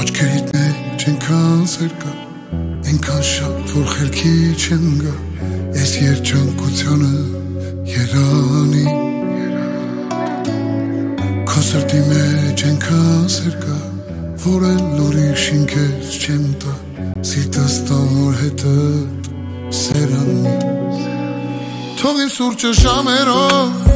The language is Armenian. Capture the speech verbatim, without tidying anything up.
Աչքերիդ մեջ ենքան սեր կա, ենքան շատ, որ խելքի չեմ գա, ես երջանկությանը երանի։ Քո սրտի մեջ ենքան սեր կա, որ էլ ուրիշին քեզ չեմ տա, սիրտս տար հետդ սերանի։ Թող իմ սուրճը ժամերով